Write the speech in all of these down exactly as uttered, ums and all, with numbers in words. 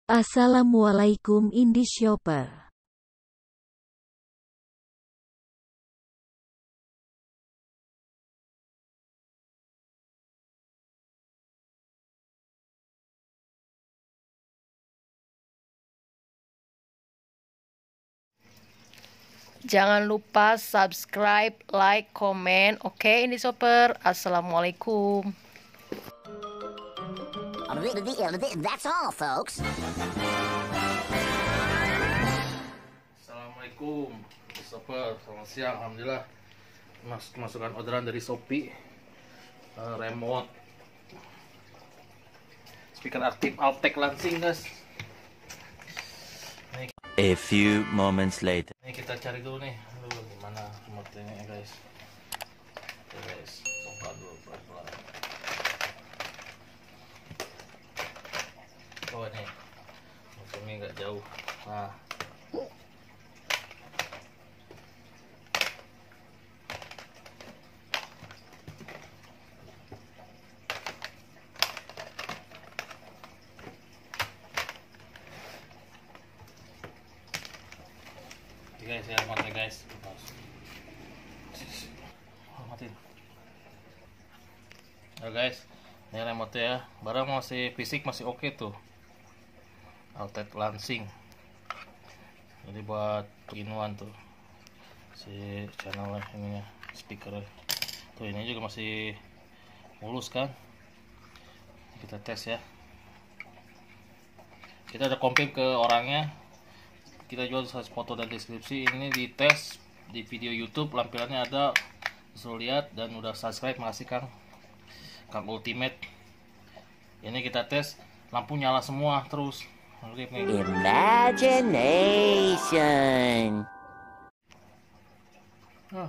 Assalamualaikum Indie Shopper. Jangan lupa subscribe, like, komen. Oke, Indie Shopper. Assalamualaikum. That's all, folks. Assalamualaikum, Indie Shopper. Selamat siang. Alhamdulillah, Mas masukkan orderan dari Shopee. Uh, remote speaker aktif Altec Lansing, guys. A few moments later. Ini kita cari dulu nih. Aduh, gimana remote ini, guys. Oke, guys, coba dulu pelan-pelan. Oh, ini ini nggak jauh. Nah, oke guys, ya remote guys. Oh, matiin. Ya guys, ini remote ya. Barang masih fisik masih oke tuh. Altec Lansing. Jadi buat inuan tuh si channel ininya, speaker tuh, ini juga masih mulus kan. Kita tes ya. Kita udah komplit ke orangnya. Kita jual foto dan deskripsi. Ini dites di video YouTube, lampirannya ada, suruh lihat dan udah subscribe. Makasih Kang Kang Ultimate. Ini kita tes, lampu nyala semua terus. Imagination. Nah,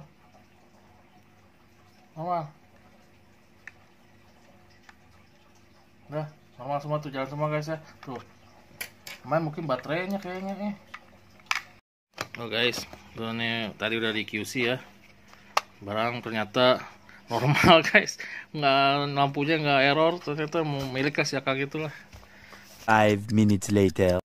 normal. Udah normal semua tuh, jalan semua guys ya. Tuh, main mungkin baterainya kayaknya nih. Oh guys, tuh nih tadi udah di Q C ya. Barang ternyata normal guys, nggak, lampunya nggak error. Ternyata mau milik kas ya kayak gitulah. Five minutes later.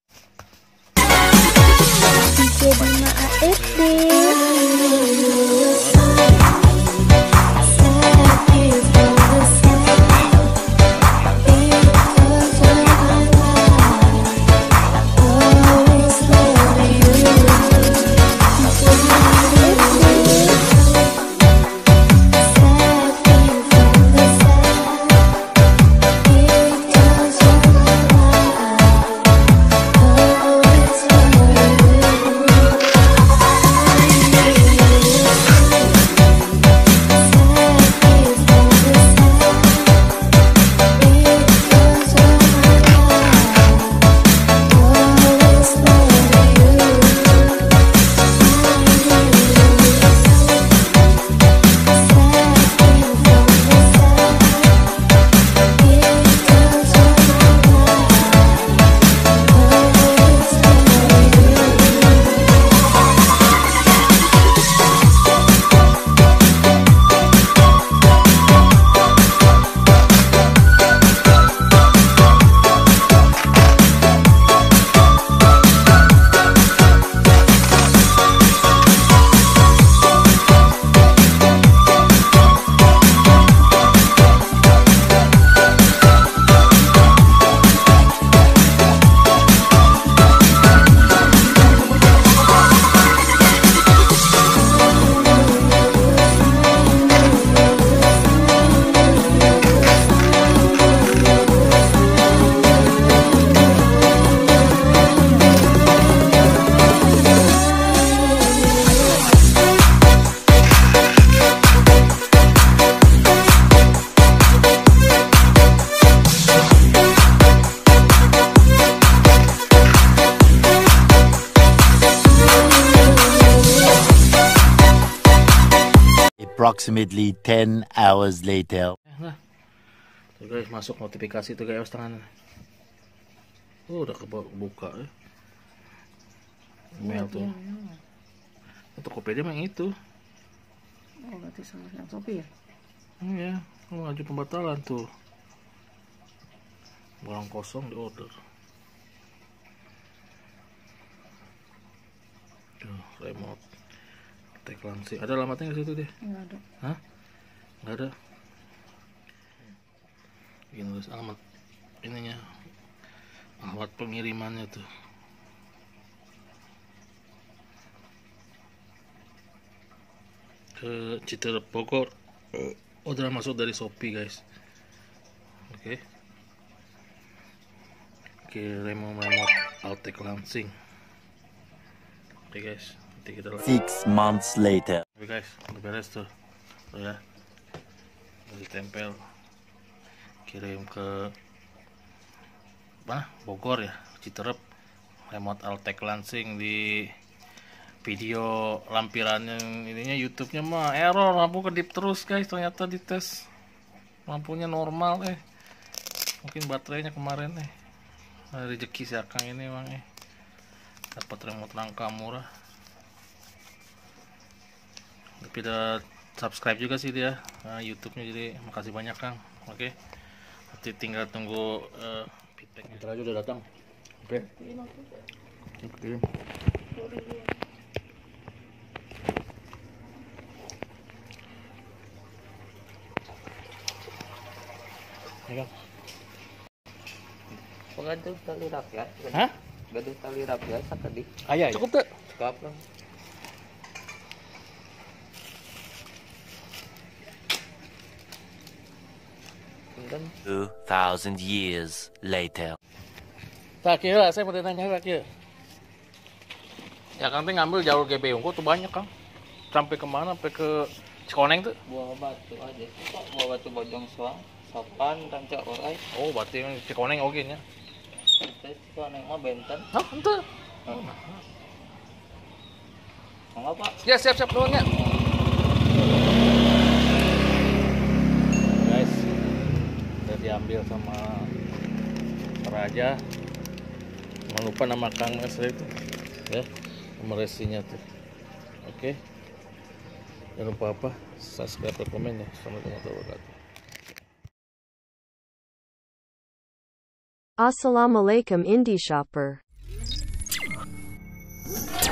Approximately ten hours later. Nah, tuh guys, masuk notifikasi tuh guys tangan. Oh, udah kebuka ya. Email tuh. Tokopedia mah yang itu. Oh, berarti salah yang Shopee ya? Iya, oh, ngaju pembatalan tuh. Barang kosong di order. remote tek lansing. Ada alamatnya nggak situ deh? Nggak ada. Hah? Nggak ada. Ini nulis alamat ininya, alamat pengirimannya tuh. Ke Citerep Bogor. Orderan masuk dari Shopee guys. Oke. Okay. Kirim remote Altek lansing. Oke okay, guys, nanti kita lihat. Six months later. Oke okay, guys, udah beres tuh. Tuh ya. Udah ditempel. Kirim ke mana? Bogor ya, Citerep. Remote Altek lansing. Di video lampirannya ininya YouTube-nya mah error, lampu kedip terus guys. Ternyata dites lampunya normal eh. Mungkin baterainya kemarin eh. Nah, rezeki si Akang ini emang eh. Dapat remote rangka murah. Tapi udah subscribe juga sih dia nah, YouTube-nya, jadi makasih banyak Kang. Oke. Nanti tinggal tunggu uh, feedback. Ntar aja udah datang. Oke. Oke. Ya, Gaduh tali rakyat. hah? Gaduh tali rakyat tadi. Ayah, cukup tuh. Cukup lang. Dan Two thousand years later. Tak kira, saya mau tanya tak kira. Ya Kang teh ngambil jalur G B Unggul tuh banyak Kang. Sampai kemana? Sampai ke Cikoneng tuh. buah batu aja. Kok buah batu bojong soang, sopan ranca orai. Oh, berarti yang Cikoneng oke nya. Kita soalnya mah benten. Hah, ente. Enggak Pak. Ya, siap-siap doangnya. Guys, udah diambil sama Raja. Jangan lupa nama Kang Mas itu. Ya, nomor resinya tuh. Oke. Jangan lupa apa? Subscribe dan komen ya. Assalamualaikum warahmatullahi wabarakatuh. Assalamualaikum Indie Shopper.